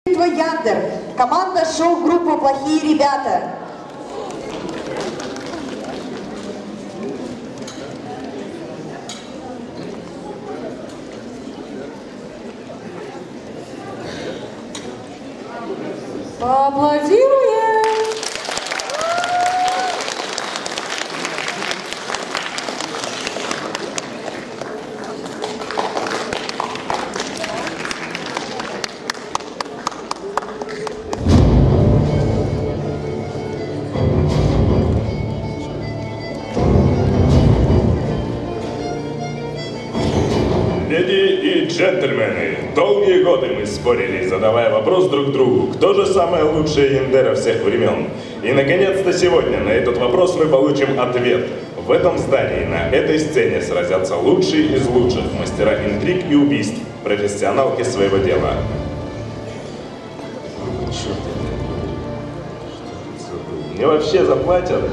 Битва Яндер. Команда шоу-группы «Плохие ребята». Поаплодируем! Леди и джентльмены, долгие годы мы спорили, задавая вопрос друг другу, кто же самая лучшая яндера всех времен. И наконец-то сегодня на этот вопрос мы получим ответ. В этом здании, на этой сцене сразятся лучшие из лучших мастера интриг и убийств, профессионалки своего дела. Мне вообще заплатят?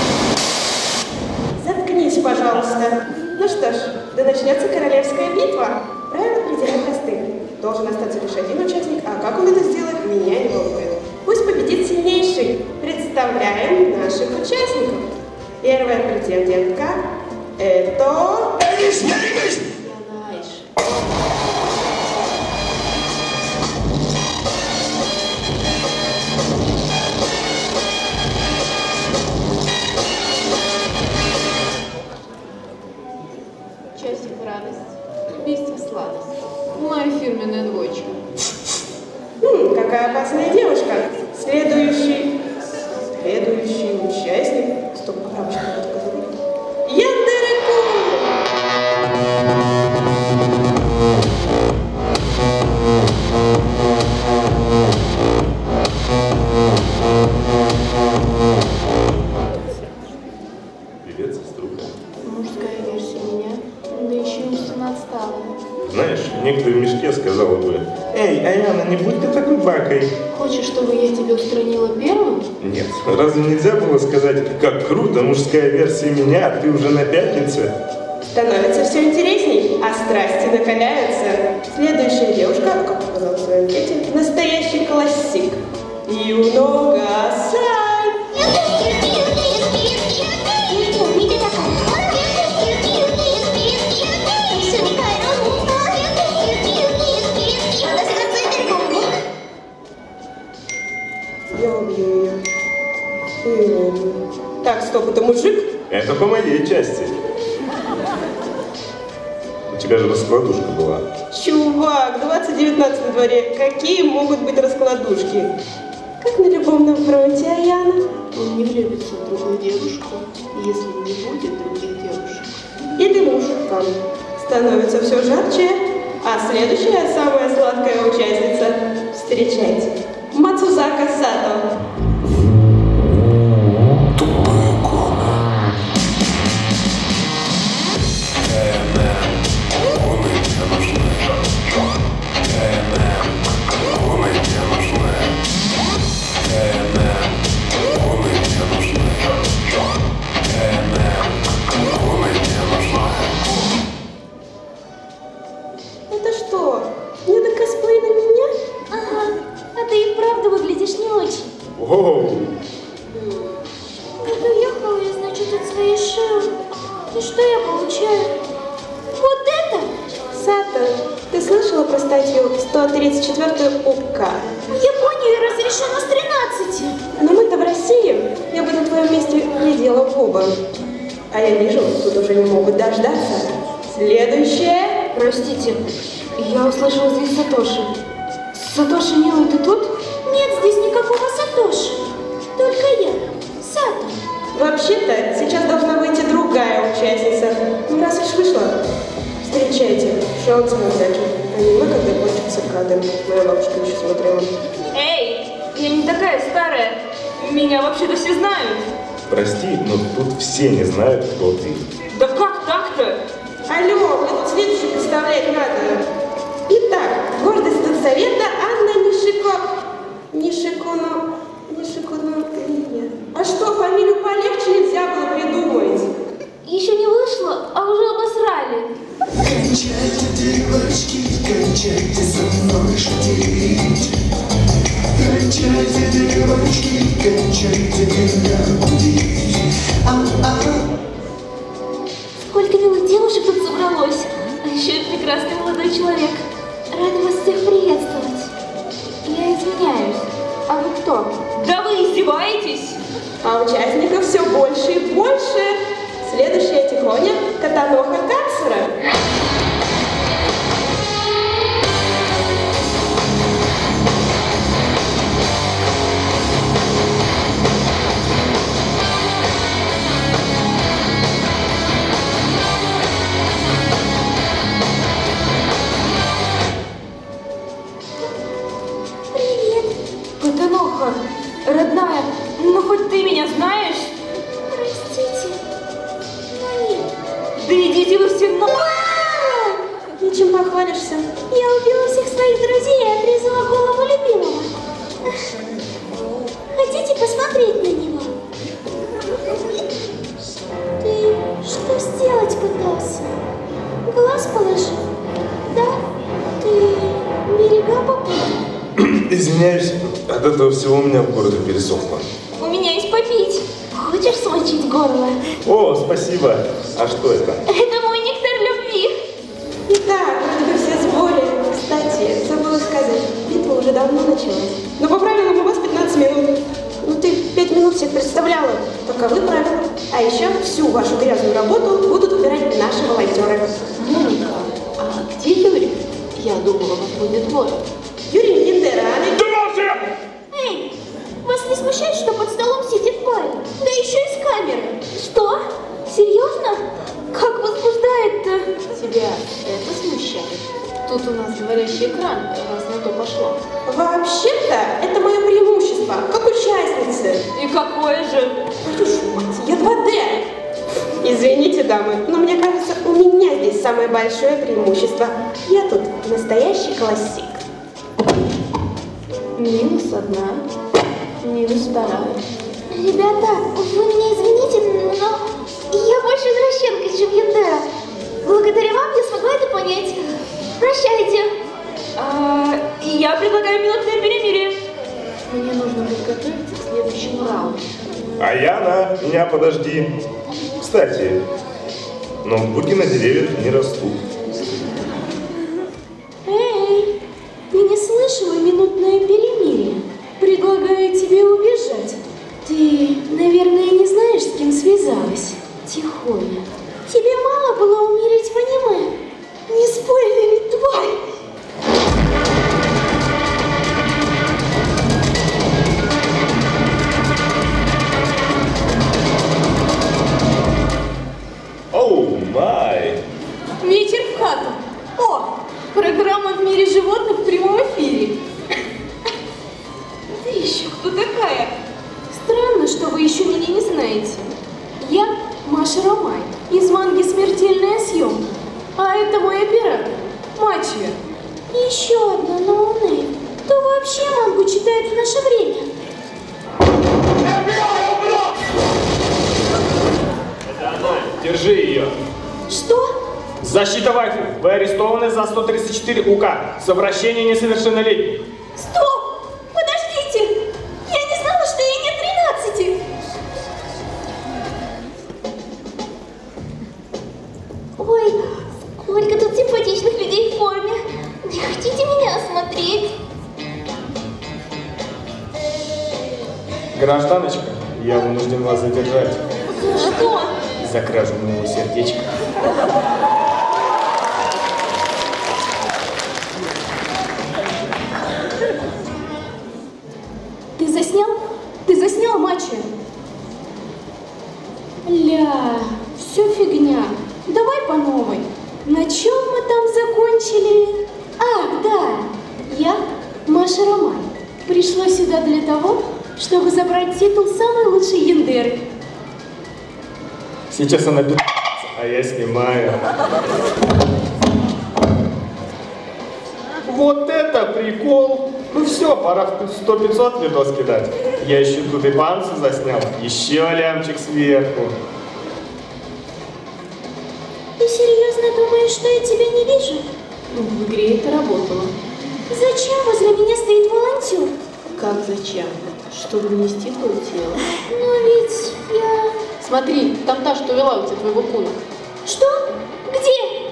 Заткнись, пожалуйста. Ну что ж, да начнется королевская битва. Правила предельно просты. Должен остаться лишь один участник, а как он это сделает, меня не волнует. Пусть победит сильнейший. Представляем наших участников. Первая претендентка – это... Часик радость, убийство сладость. Моя фирменная двоечка. Какая опасная девушка. Следующий участник. Стоп, а рабочка кто такой? Яндере-кун! Привет, сеструха. Мужская версия меня, да еще и сама отстала. Знаешь, некто в мешке сказала бы: «Эй, Аяна, не будь ты такой бакой». Хочешь, чтобы я тебя устранила первым? Нет, разве нельзя было сказать: как круто, мужская версия меня, а ты уже на пятнице? Становится все интересней, а страсти накаляются. Следующая девушка, как сказала в своей анкете, настоящий классик. Юно Гасай. Я убью ее. Так, стоп, это мужик? Это по моей части. У тебя же раскладушка была. Чувак, 2019 на дворе. Какие могут быть раскладушки? Как на любовном фронте, Аяна. Он не влюбится в другую девушку, если не будет других девушек. И ты мужикам. Становится все жарче. А следующая, самая сладкая участница. Встречайте. Мацузака Сато. Это что? Не до косплей на меня? Ага, а ты и правда выглядишь не очень. Оу! Вот уехала я, значит, от своей шеи. И что я получаю? Вот это? Сато, ты слышала про статью 134 УК? В Японии разрешено с 13. Но мы-то в России. Я бы на твоем месте глядела в оба. А я вижу, тут уже не могут дождаться. Следующее. Простите, я услышала здесь Сатоши. Сатоши, милый, ты тут? Нет здесь никакого Сатоши. Только я, Сато. Вообще-то, сейчас должна выйти другая участница. Ну, раз уж вышла, встречайте, Шон Самозаки. Аниме, когда кончится кадр. Моя бабушка еще смотрела. Эй, я не такая старая. Меня вообще-то все знают. Прости, но тут все не знают, кто ты. Да как так-то? Алло, мне тут следующий представлять надо. Итак, гордость студсовета Анна Нишикуно нет. А что, фамилию полегче нельзя было придумать? Еще не вышло, а уже обосрали. Кончайте, девочки, кончайте со мной шутить. Сколько милых девушек тут собралось. А еще и прекрасный молодой человек. Рада вас всех приветствовать. Я извиняюсь. А вы кто? Да вы издеваетесь? А участников все больше и больше. Следующая тихоня – Катаноха Кацура. Катаноха, родная, ну хоть ты меня знаешь? Простите. Но нет. Да идите вы все на... Ничем похвалишься. Я убила всех своих друзей и отрезала голову любимого. Хотите посмотреть на него? Ты что сделать пытался? Глаз положил? Да? Ты берега попал? Извиняюсь, от этого всего у меня в горле пересохло. У меня есть попить. Хочешь смочить горло? О, спасибо. А что это? Это мой нектар любви. Итак, вроде бы все в сборе. Кстати, забыла сказать, битва уже давно началась. Но по правилам у вас 15 минут. Ну ты 5 минут всех представляла. Таковы правила. А еще всю вашу грязную работу будут убирать наши волонтеры. Моника, а где Юрий? Я думала, вас будет двое. Юрий Яндера, Эй, вас не смущает, что под столом сидит парень? Да еще и с камерой. Что? Серьезно? Как возбуждает-то? Тебя это смущает? Тут у нас говорящий экран, раз на то пошло. Вообще-то, это мое преимущество, как участницы. И какое же? Твою ж мать, я 2D. Извините, дамы, но мне кажется, у меня здесь самое большое преимущество. Я тут настоящий классик. Минус одна, минус вторая. Ребята, вы меня извините, но я больше извращенка, чем Яндера. Благодаря вам я смогла это понять. Прощайте. Я предлагаю минутное перемирие. Мне нужно подготовиться к следующему раунду. Аяна, меня подожди. Кстати, ноутбуки на деревьях не растут. Эй, ты не слышала минутное перемирие? Предлагаю тебе убежать. Ты, наверное, не знаешь, с кем связалась. Тихоня. Тебе мало было умереть в аниме? Не спойлери, тварь! Оу, май! Вечер в хату. О, программа «В мире животных» в прямом эфире. Ты еще кто такая? Странно, что вы еще меня не знаете. Я Маша Ромай из манги «Смертельная съемка». А это мой оператор, Мачвер. И еще одна ноунейм. Кто вообще мангу читает в наше время? Это она. Держи ее. Что? Защита вайфу. Вы арестованы за 134 УК. Совращение несовершеннолетних. Стоп! Подождите! Я не знала, что ей нет 13! Ой, сколько тут симпатичных людей в форме. Не хотите меня осмотреть? Гражданочка, я вынужден вас задержать Что? за кражу моего сердечка. Ты заснял? Ты заснял, Мачо? Ля, все фигня. Давай по новой. На чем мы там закончили? Ах, да. Я, Маша Ромай, пришла сюда для того, чтобы забрать титул самой лучшей яндеры. Сейчас она пи***ца, а я снимаю. Вот это прикол! Ну все, пора в 100-500 видос кидать. Я еще тут и панцу заснял. Еще лямчик сверху. Ты серьезно думаешь, что я тебя не вижу? Ну, в игре это работало. Зачем возле меня стоит волонтер? Как зачем? чтобы нести твое тело. Но ведь я... Смотри, там та, что вела у тебя твоего куна. Что? Где?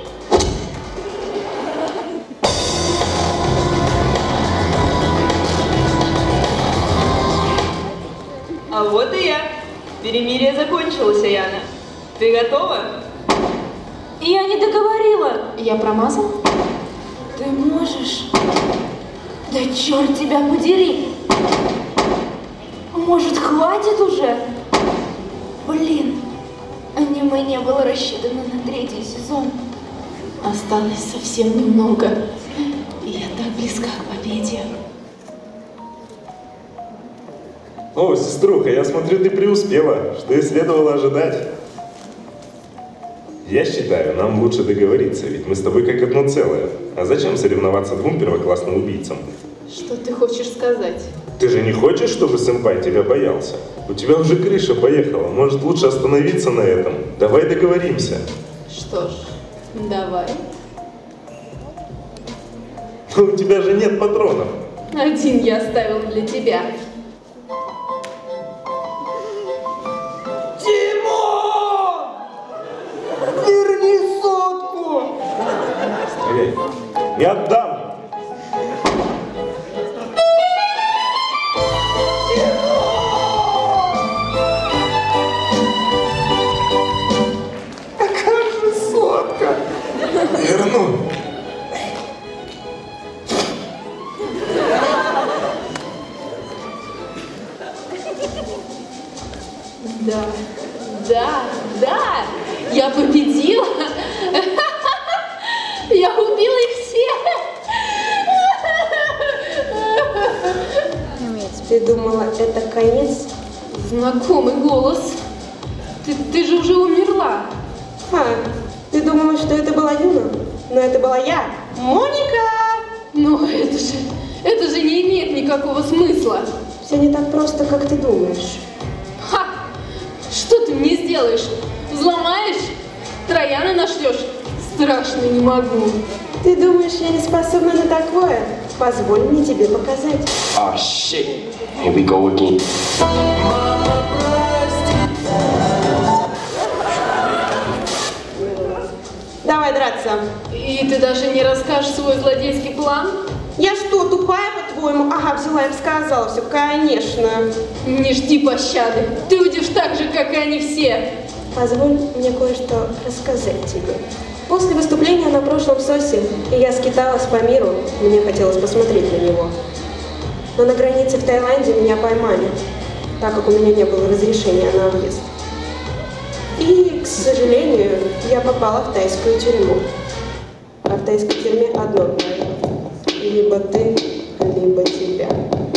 А вот и я. Перемирие закончилось, Аяна. Ты готова? Я не договорила. Я промазала? Ты можешь? Да черт тебя подери! Может, хватит уже? Блин, аниме не было рассчитано на 3-й сезон. Осталось совсем немного. И я так близка к победе. О, сеструха, я смотрю, ты преуспела, что и следовало ожидать. Я считаю, нам лучше договориться, ведь мы с тобой как одно целое. А зачем соревноваться двум первоклассным убийцам? Что ты хочешь сказать? Ты же не хочешь, чтобы сэмпай тебя боялся? У тебя уже крыша поехала, может лучше остановиться на этом? Давай договоримся. Что ж, давай. Но у тебя же нет патронов. Один я оставил для тебя. Верни сотку! Стреляй. Не отдам! А как же сотка? Верну. Да, да, да, я победила. Я убила их всех. Ты думала, это конец? Знакомый голос. Ты же уже умерла. Ты думала, что это была Юна? Но это была я, Моника! Но это же не имеет никакого смысла. Все не так просто, как ты думаешь. Ха! Что ты мне сделаешь? Взломаешь? Трояна нашлешь? Страшно не могу. Ты думаешь, я не способна на такое? Позволь мне тебе показать. Oh shit. Here we go again. Давай драться. И ты даже не расскажешь свой злодейский план? Я что, тупая, по-твоему? Ага, взяла и сказала все, конечно. Не жди пощады. Ты уйдешь так же, как и они все. Позволь мне кое-что рассказать тебе. После выступления на прошлом СОСе, и я скиталась по миру, мне хотелось посмотреть на него. Но на границе в Таиланде меня поймали, так как у меня не было разрешения на въезд. И, к сожалению, я попала в тайскую тюрьму. А в тайской тюрьме одно правило. Либо ты, либо тебя.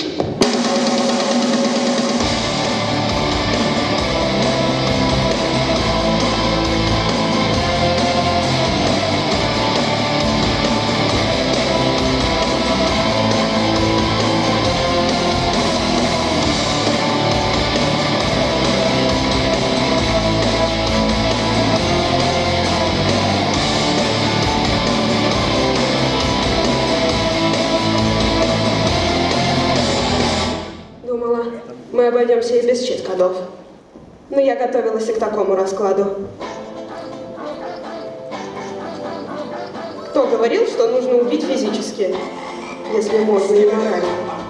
Мы обойдемся и без чит-кодов. Но я готовилась и к такому раскладу. Кто говорил, что нужно убить физически, если можно и морально?